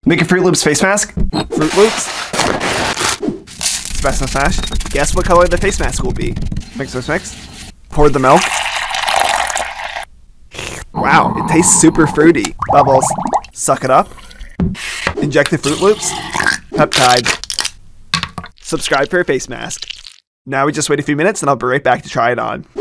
Make a Fruit Loops face mask. Fruit Loops. Smash, smash, smash. Guess what color the face mask will be. Mix, mix, mix. Pour the milk. Wow, it tastes super fruity. Bubbles. Suck it up. Inject the Fruit Loops. Peptide. Subscribe for a face mask. Now we just wait a few minutes and I'll be right back to try it on.